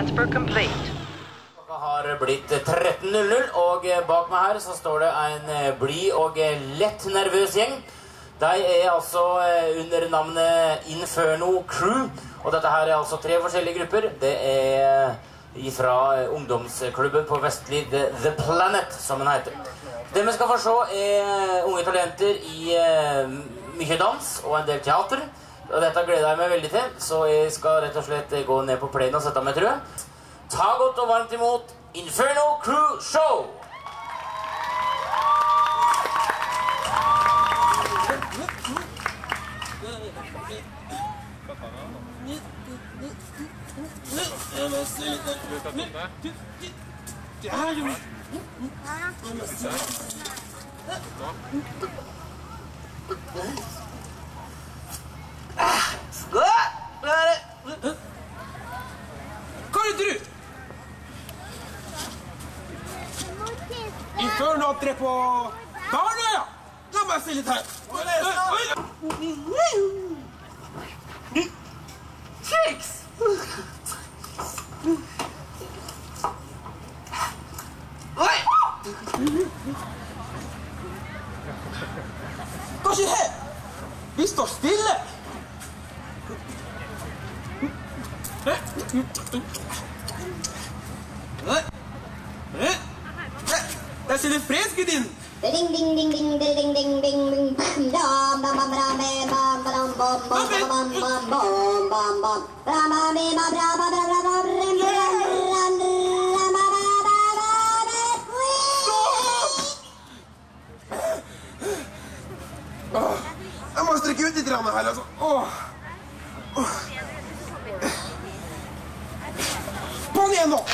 Transfer complete. Klokka har blitt 13:00, og bak meg her så står det en blid og lett nervøs gjeng. De er altså under navnet Inferno Crew, og dette her er altså 3 forskjellige grupper. Det er fra ungdomsklubben på Vestli, The Planet, som den heter. Det vi skal få se er unge talenter i mye dans og en del teater. Og dette gleder jeg meg veldig til, så jeg skal rett og slett gå ned på plenen og sette meg, tror jeg. Ta godt og varmt imot Inferno Crew Show! Hva er det du? Inferno opptrer på Barnøya! La meg se litt her. Triks! Oi! Hva skjer her? Vi står stille. Jeg ser det freske din. Ding ding ding ding ding ding ding ding ding bam bam bam bam bam bam bam bam bam bam bam bam Jeg må strekke ut litt her, altså. På'n igjen nå!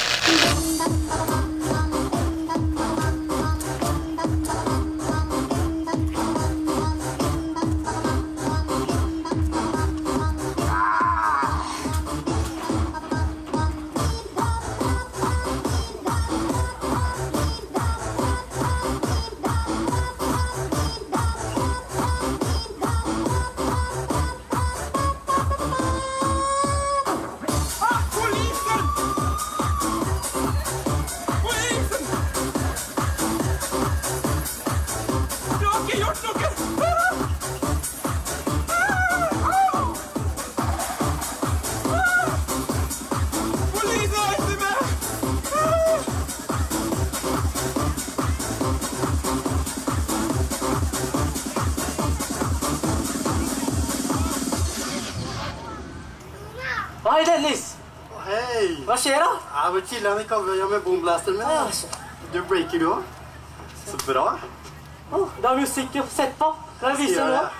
Hei, Dennis! Hei! Hva skjer da? Jeg var chillen i Kalvøya med boomblasteren min. Du breaker du også. Så bra. Det er musikk å sette på. Kan jeg vise deg nå?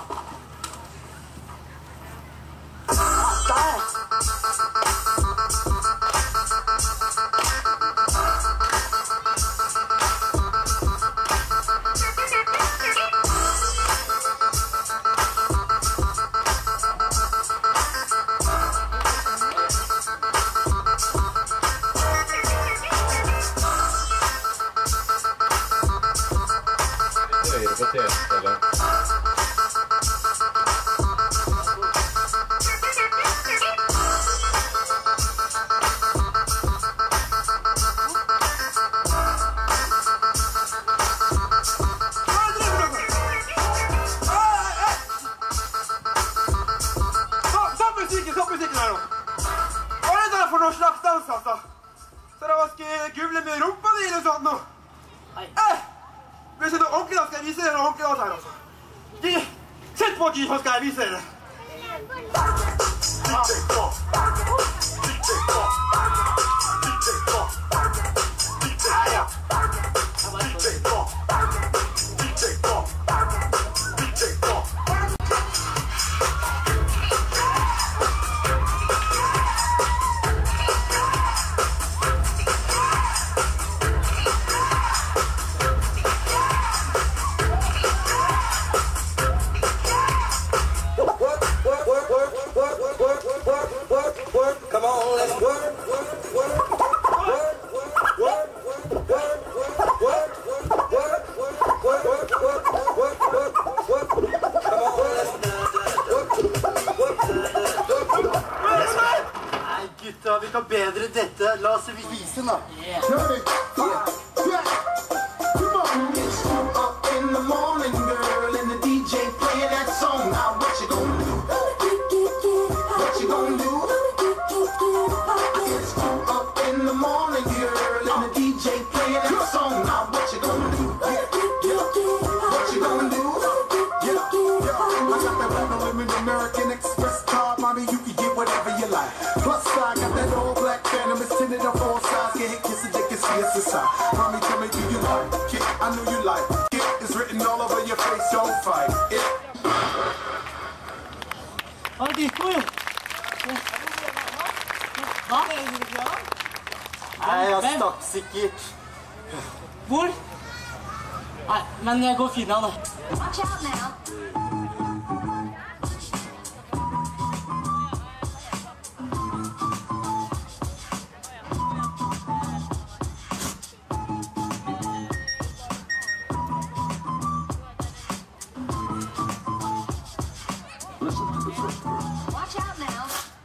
Der! Gule med rumpa di eller sånt nå. Hvis det er noe ordentlig da, skal jeg vise dere noe ordentlig da her, altså. Sett på, G, så skal jeg vise dere. Come on, let's work. bedre dette. La oss vise, da. Up in the morning, girl, and the DJ playing that song. Now what you gonna do? What you gonna do? It's up in the morning, girl, and the DJ playing that song. Now what you gonna do? What you gonna do? I got that Rebel Lemon American Express car, mommy, you can get whatever you like. Plus I got that old black Phantom, it's tinted on all sides. Get hit, kiss it, you can see it's inside. Mommy, tell me, do you like it? I know you like it. It's written all over your face, don't fight it. Hva er ditt ord? Hva? Nei, jeg stakk sikkert. Hvor? Nei, men jeg går fint av det. Watch out now. Watch out now.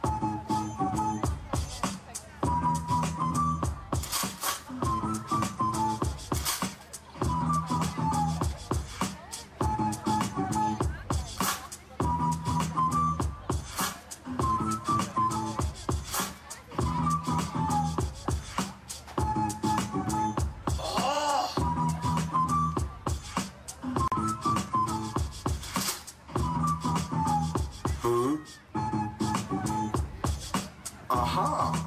Aha.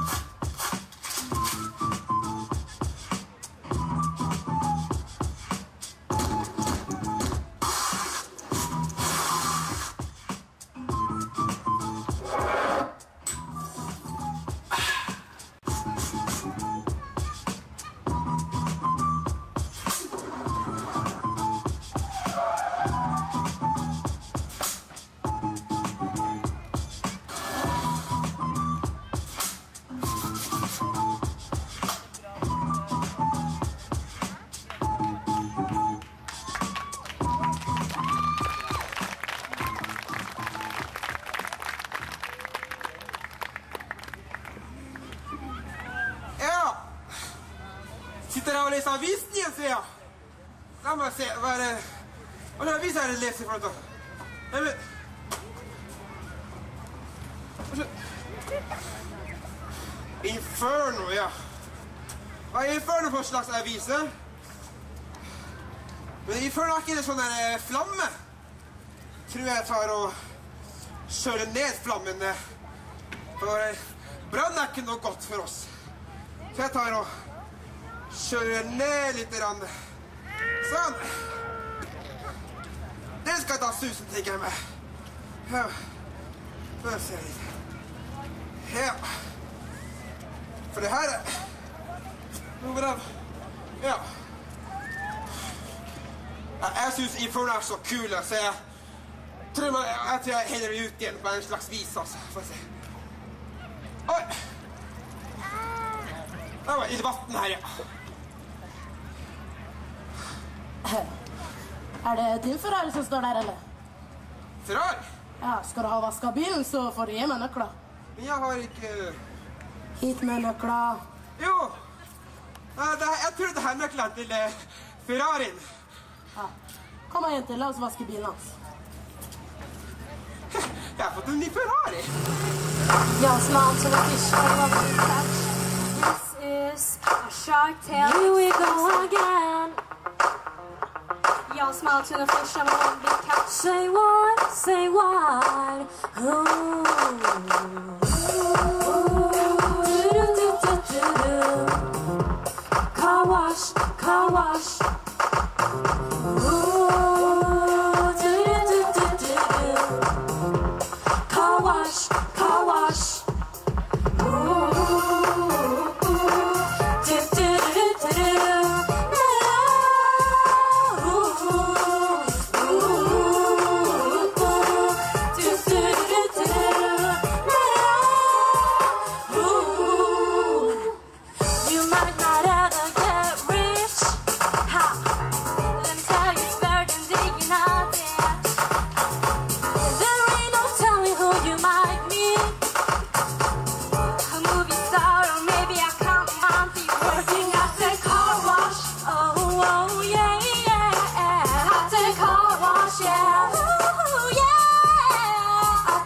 Sitter her og leser avisen igjen, sier jeg. La meg se, hva er det? Hva er det avisen her leser for noe? Nei, men... Inferno, ja. Hva er Inferno for slags avise? Men Inferno er ikke det sånn der flamme. Tror jeg tar og kjører ned flammen. For brann er ikke noe godt for oss. Så jeg tar og kjører ned litt rann. Sånn. Den skal jeg ta susen til jeg med. Ja. Nå ser jeg litt. Ja. For det her er... Hvordan? Ja. Jeg synes Inferno er så kul, så jeg tror jeg heller ut igjen på en slags vis, altså. Får jeg se. Oi! Det var i debatten her, ja. Er det din Ferrari som står der, eller? Ferrari? Ja, skal du ha vasket bilen, så får du gi meg nøkler. Men jeg har ikke... Hit med nøkler. Jo! Jeg tror det her nøklene til Ferrarien. Ja. Kom igjen til, la oss vaske bilen hans. Jeg har fått en ny Ferrari. Jag som ansåg att vi kör This is a Shark Tale. Here we go again. Jag som alltid den första någon blir katt. Say what, say what. Car wash, car wash. Car wash, car wash. You might not ever get rich. Ha!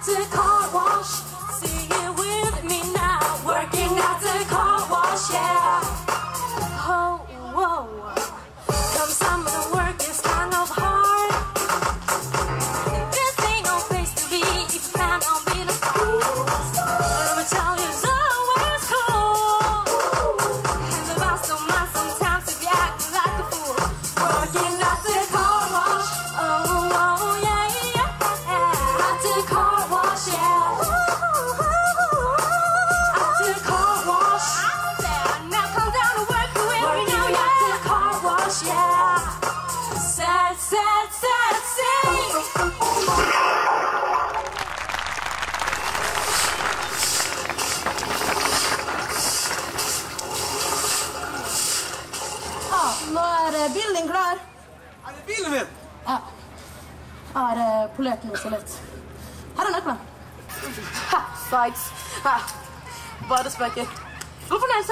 the car wash. Sing it with me now. Working at the car wash, yeah. Oh, whoa. Come some of the work is kind of hard. This ain't no place to be if you plan on being a star. Let me tell you, it's always cool. And the boss don't mind sometimes if you act like a fool. Working at the car wash. Oh, yeah, yeah. At the car wash, yeah. At the car wash. Now come down to work with me now, yeah. At the car wash, yeah. Sad, sad, sad, sing. Ja, nå bilen din klar. Er det bilen min? Ja. Jeg har polert den så litt. Her er nøkkelen. Ha, Sykes. Ha. Bare spøker. God fornøyelse.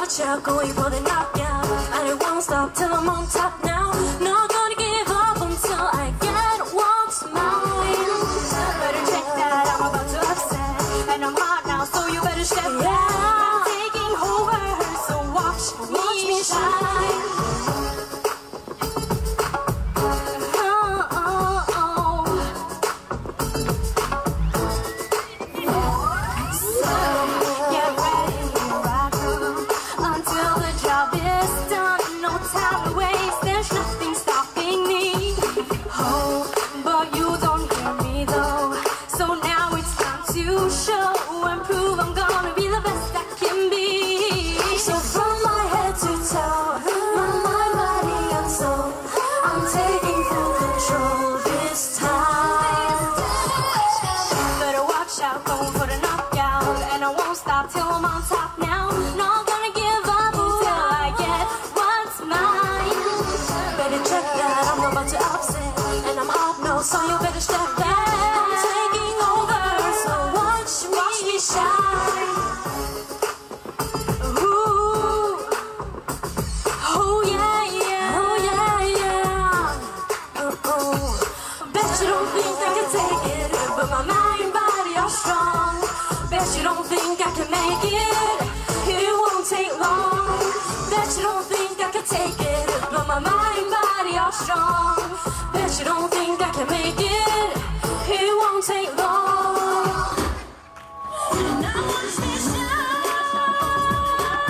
watch out, going for the knockout. And it won't stop till I'm on top now. Not gonna give up until I get what's mine. Better check that, I'm about to upset. And I'm hot now, so you better step back. I'm taking over, so watch me shine. Till I'm on top now. Not gonna give up until I get what's mine. Better check that, I'm about to upset. And I'm hot now, so you better step back. I'm taking over, so watch me shine. Ooh. Oh yeah, yeah, oh yeah, yeah. Bet you don't think I can take it, but my mind and body are strong. Bet you don't think I can make it, it won't take long. Bet you don't think I can take it, but my mind and body are strong. Bet you don't think I can make it, it won't take long. And I watch me shine.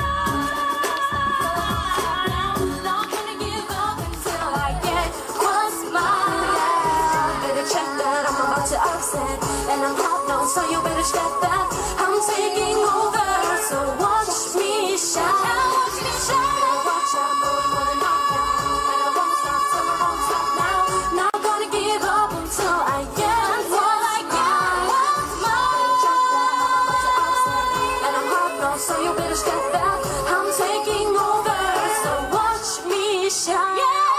Not gonna give up until I get what's mine. Better check that, I'm about to upset. And I'm hot now, so you better step back. I'm taking over, so watch me shine. Watch me shine. Watch out, boy, for the knockout. And I won't stop till I'm on top now. Not gonna give up until I get what I got. What's mine? And I'm hot now, so you better step back. I'm taking over, so watch me shine.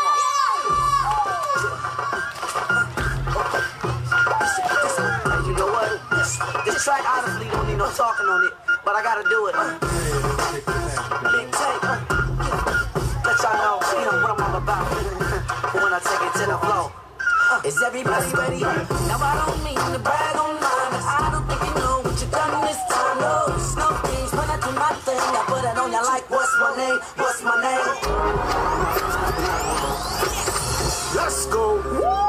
You know what? This track honestly don't need no talking on it, but I gotta do it. Big take, let y'all know, what I'm all about. When I take it to the floor. Is everybody ready? Now I don't mean to brag on mine, but I don't think you know what you done this time. No, snow things when I do my thing, I put it on you like, what's my name? What's my name? Let's go.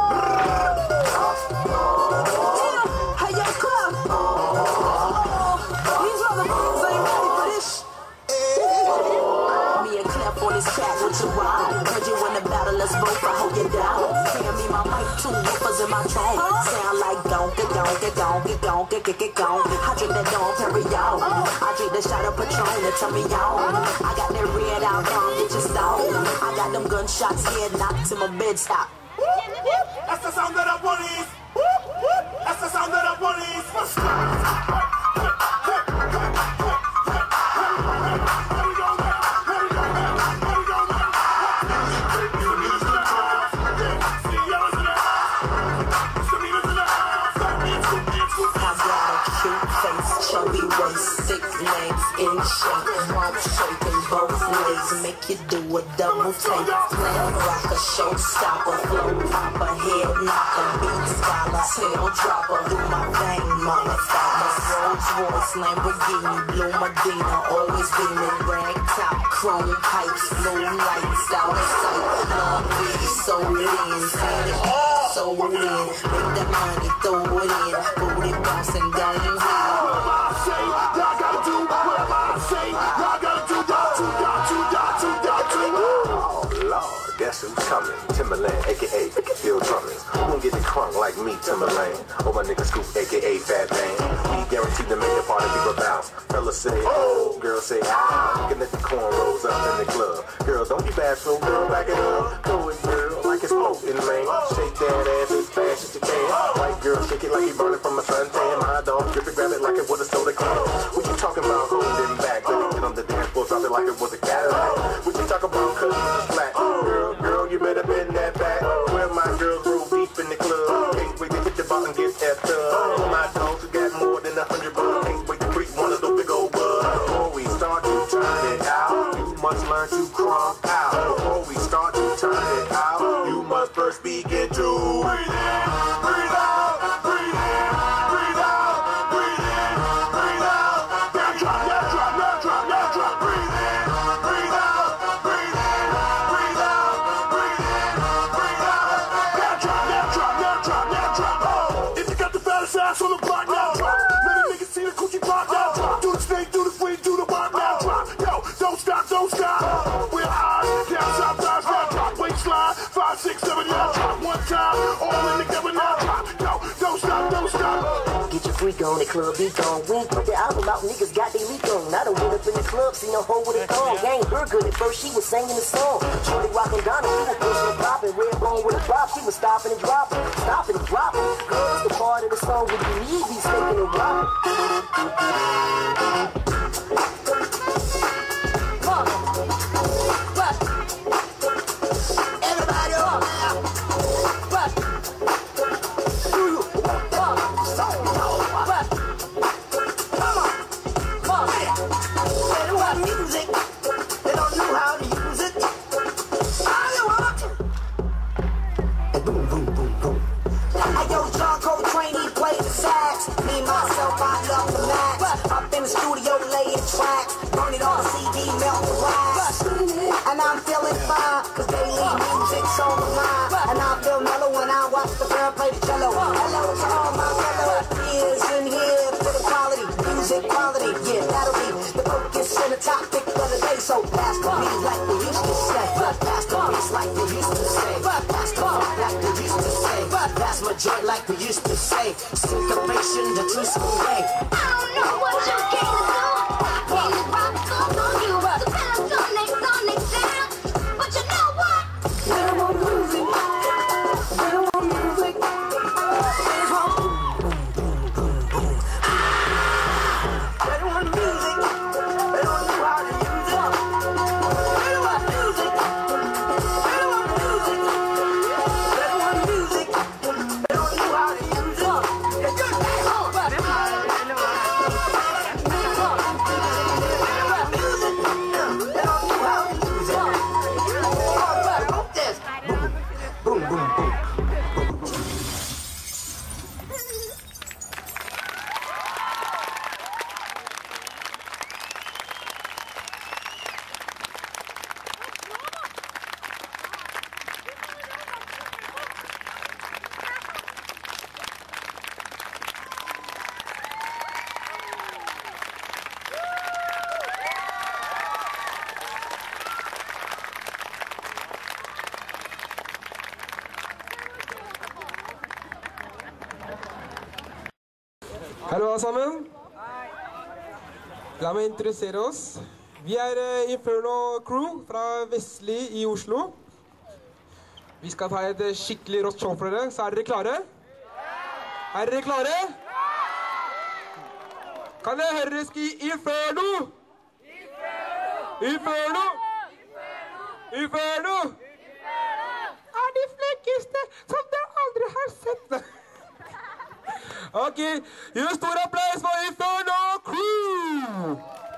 Heard you in the battle, let's both hold you down. Hand me my mic, two whippers in my trunk. Sound like gonka, gonka, gonka, gonka, get gone. I drink that Dom Perignon. I drink that shot of Patron to turn me on. I got that red alcohol, get your stone. I got them gunshots, head knocked to my bed stop. That's the sound of the police. That's the sound of the police. Chubby waist, thick legs, in shape, rump shaking both ways, make you do a double take. Slam rocker, showstopper, flow popper, head knocker, beat scholar, tail dropper, do my thing, motherfucker. Rolls Royce, Lamborghini, Blue Medina, always beaming, rag top, chrome pipes, blue lights out of sight. Love me, so in, so in, make that money, throw it in, booty bouncing down the hill. Y'all gotta do whatever I say. Y'all gotta do Oh Lord, guess who's coming? Timberland, aka Bill Drummond. Who gon' get it crunk like me, Timberland? Oh my nigga Scoop, aka Fat Man. We guaranteed to make the party people bounce. Fellas say oh, girls say ah. Looking at the cornrows up in the club. Girl, don't be bashful, girl, back it up. Go it, girl, like it's floating, man. Shake that ass as fast as you can. White girl, shake it like you burning from a suntan. My dog, grip it, grab it like it was a soda can. What you talking about holding back? Let me get on the dance floor, drop it like it was a Cadillac. What you talking about cutting the slack? Girl, you better bend that back. Where my girls roll deep in the club. Can't wait to hit the ball and get effed up. My dogs got more than 100 bucks. Can't wait to creep one of those big old bugs. Before we start to turn it out. must learn to crunk out. Before we start to turn it out, you must first begin to breathe in, breathe out, breathe in, breathe out, breathe in, breathe out. Now drop, now drop, now drop, now drop. Breathe in, breathe out, breathe in, breathe out, breathe in, breathe out. Now drop, now drop, now drop, now drop. Oh, if you got the fattest ass on the block, now drop. Let a nigga see the coochie pop, now drop. Do the snake, do the free, do the walk, now drop. Yo, don't stop, don't stop. We're high, down, south, rise, now drop. Waistline, 5, 6, 7, now drop. One time, all in together, now drop. Yo, don't stop, don't stop. Get your freak on, the club be gone. We ain't put the album out, niggas got their leak on. I done went up in the club, seen a hoe with a thong. Gang her good at first, she was singing the song. Shorty rockin' Donna, we was pushing and poppin'. Red bone with a drop, she was stopping and dropping. Stopping and dropping. Girl, that's the part of the song where you need these taking and rockin'. Everybody up now. Music, they don't know how to use it. I want and boom, boom, boom, boom. Hey, yo, John Coltrane, he played the sax. Me, myself, I love the max. Up in the studio, laying tracks. Burning all the CD, melt the wax. And I'm feeling fine, cause they leave music's on the line. And I feel mellow when I watch the girl play the cello. Hello to all my fellow peers in here for the quality, music quality. Yeah, that'll be the focus and the topic of the day. So pass the beat like they used to say. Pass the beats like they used to say. Pass the funk like they used to say. Pass my joint like they used to say. Syncopation, the truthful way. I don't know what you came to do. Came to rock songs on you. To pass on next down. But you know what? They don't want music. They don't want music. They just want boom, boom, boom, boom. They don't want music. They don't know how to use it. They don't want music. They don't want music. They don't want music. They don't know how to use it. It's just they don't want music. They don't know how to use it. This. Boom, boom, boom, boom. Hallo alle sammen. La meg introdusere oss. Vi Inferno Crew fra Vestli i Oslo. Vi skal ta et skikkelig rått show for dere, så dere klare? Dere klare? Kan jeg høre dere skrive Inferno? Inferno! Inferno! De flinkeste som dere aldri har sett. Ok, gi en stor applaus for Inferno Crew!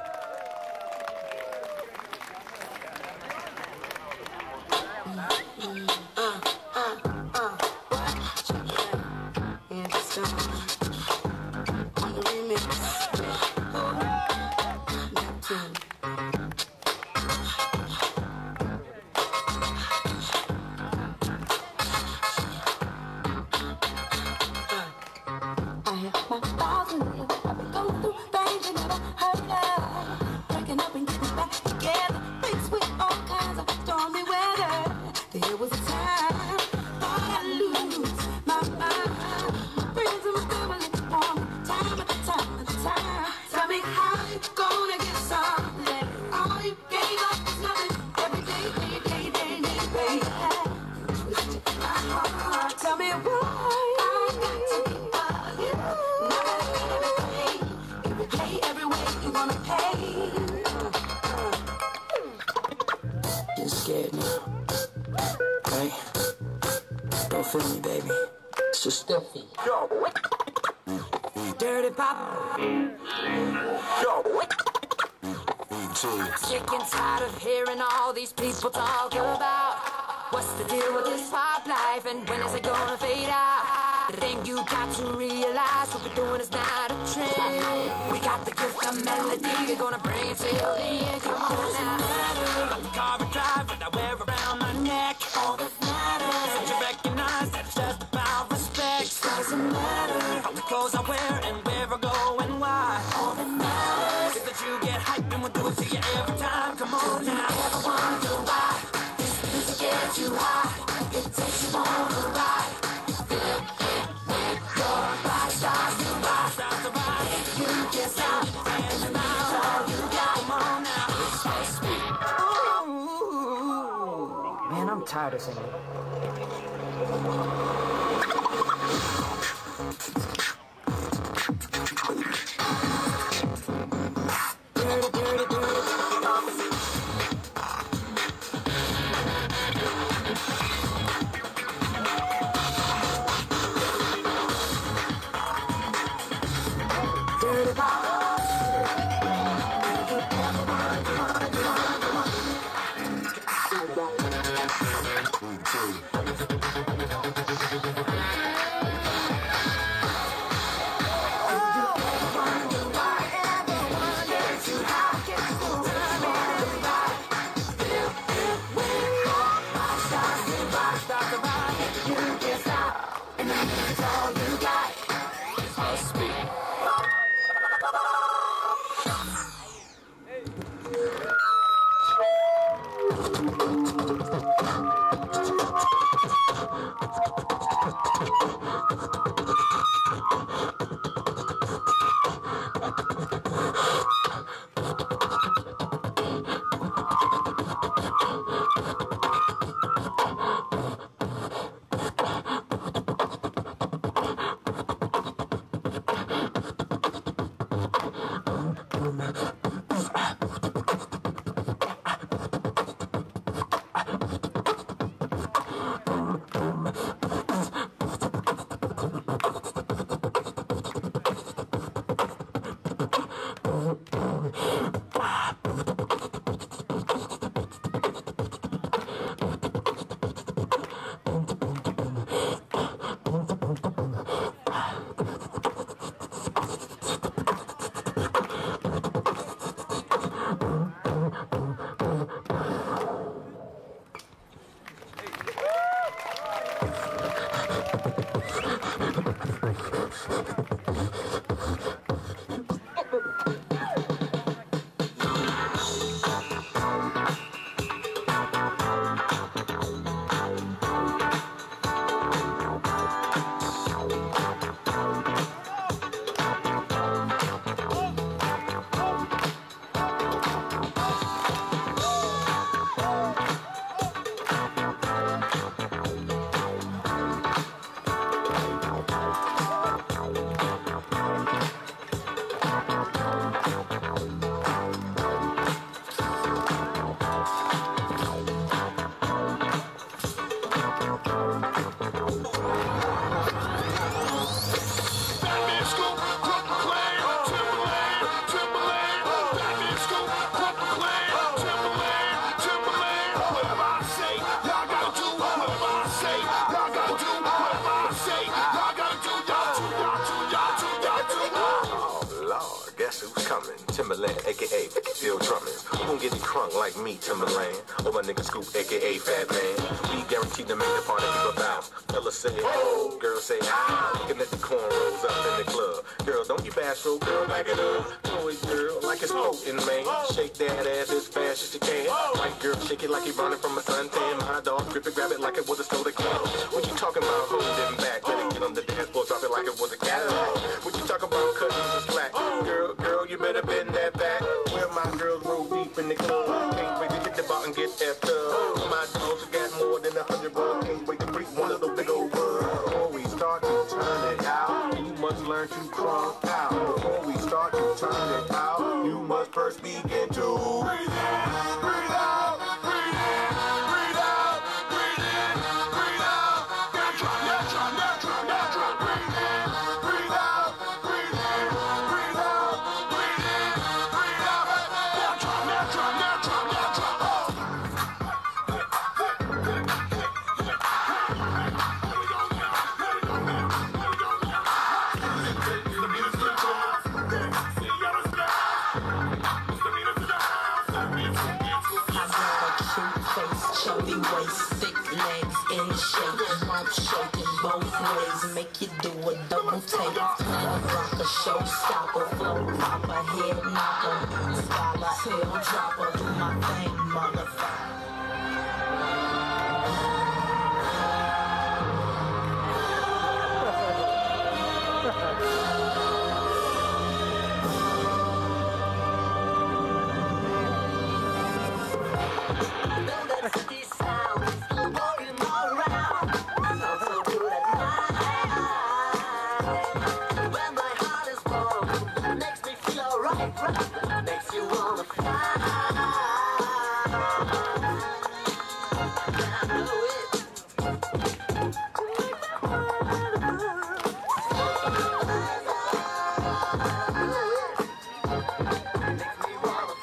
Feel me, baby. It's just filthy. Yo. Dirty pop. Yo. Sick and tired of hearing all these people talk about what's the deal with this pop life and when is it gonna fade out. The thing you got to realize, what we're doing is not a trend. We got the gift of melody, we're gonna bring it till the end. Come on now. The car I drive and I wear around my neck. All that matters is you recognize that it's just about respect. It doesn't matter the clothes I wear and where I go and why. All that matters is that you get hyped and we'll do it to you every time. Come on now. Never wonder why this music gets you high. It takes you on a ride. You feel it when your body starts to rise. You can't stop and that's all you got. Come on now. Ooh. Man, I'm tired of singing. Timberland, aka Phil Drummond. Who gon' get it crunk like me, Timberland? Or my nigga Scoop, aka Fat Man. We guaranteed to make the party keep a bounce. Fellas say, oh, girls say, ah. Looking at the cornrows up in the club. Girl, don't you bashful, girl, back it up. Do it, girl, like it's floating, man. Shake that ass as fast as you can. White girl, shake it like you running from a suntan. My dog, grip it, grab it like it was a stolen can. What you talking about, holding back? Better get on the dance floor, drop it like it was a Cadillac. What you talking about, cutting the slack? Girl, you better bend that back. Where my girls roll deep in the club. Can't wait to hit the bar and get effed up. My dogs got more than 100 bucks. Can't wait to break one of those big old words. Before we start to turn it out, you must learn to crunk out. Before we start to turn it out, you must first begin to breathe in, breathe out, breathe in, breathe out, breathe in, breathe out. Natural, breathe in, breathe out, breathe in, breathe out, breathe in, breathe out. shorty waist, thick legs in shape, mouth shaking both ways, make you do a double take. Club rocker, showstopper, flow popper, head knocker, scholar, tail dropper, do my thing, motherfucker. Makes you wanna fly. I know it. Makes me wanna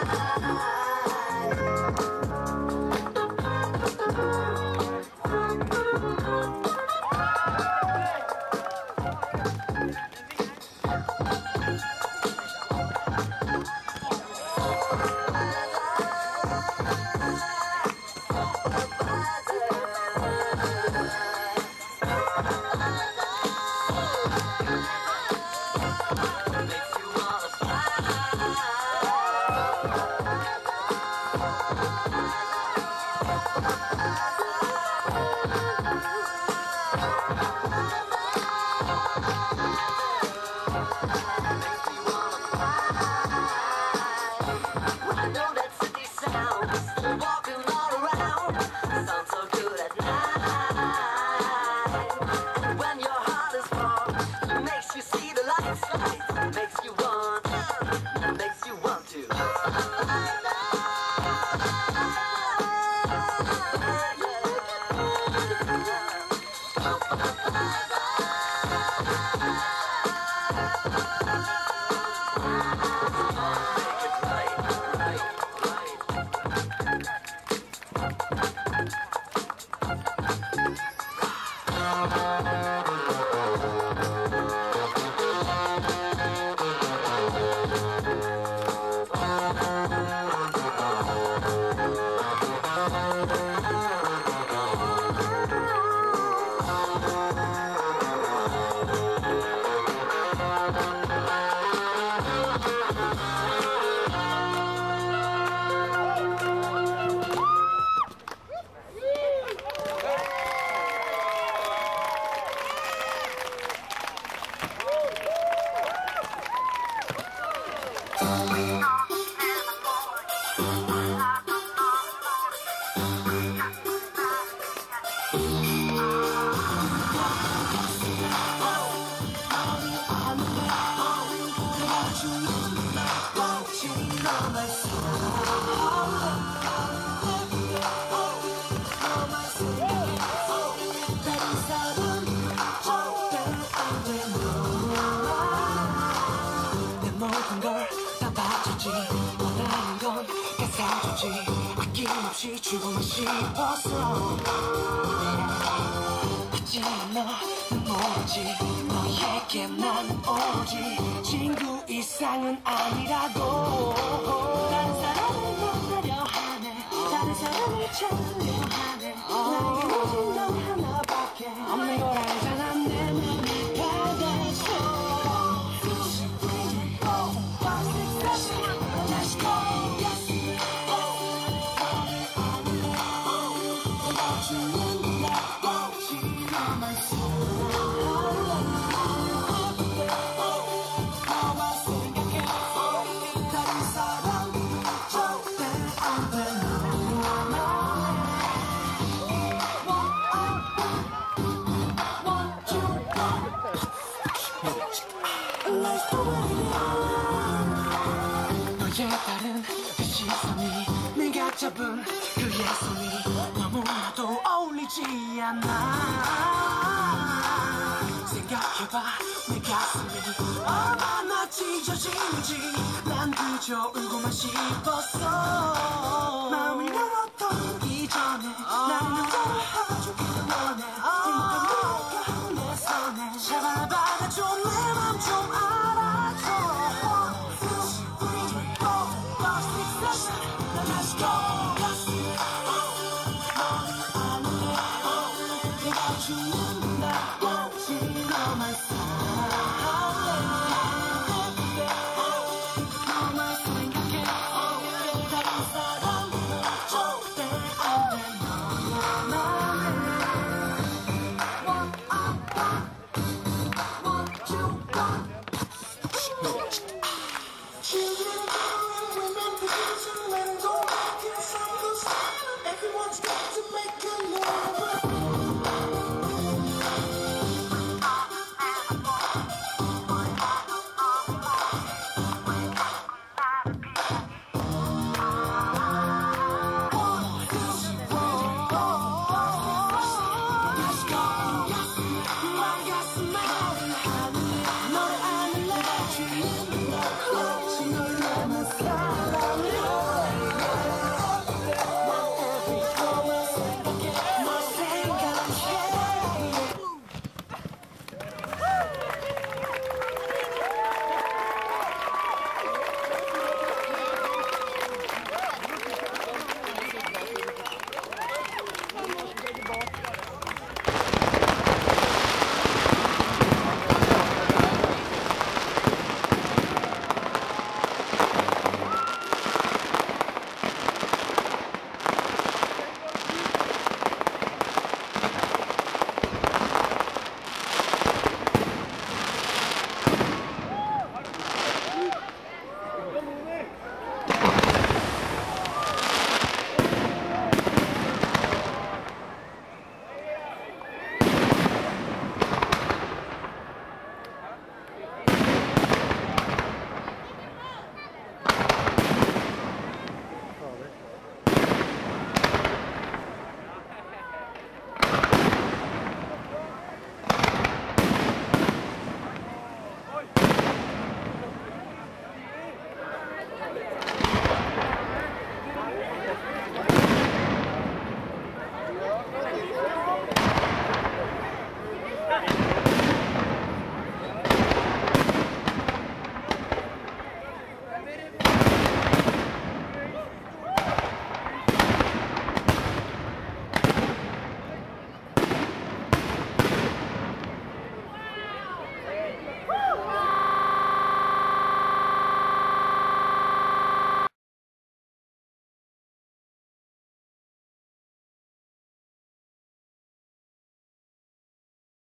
아낌없이 주고만 싶었어. 하지만 너는 모르지, 너에게 난 오로지 친구 이상은 아니라고. 다른 사람을 만나려 하네, 다른 사람을 찾으려 하네. 나에게 오직 너 하나밖에 없는 걸 알잖아. 내 맘이 바닥서 너의 다른 그 시선이 내가 잡은 그의 손이 너무나도 어울리지 않아. 생각해봐 내 가슴이 얼마나 찢어지는지. 난 그저 울고만 싶었어.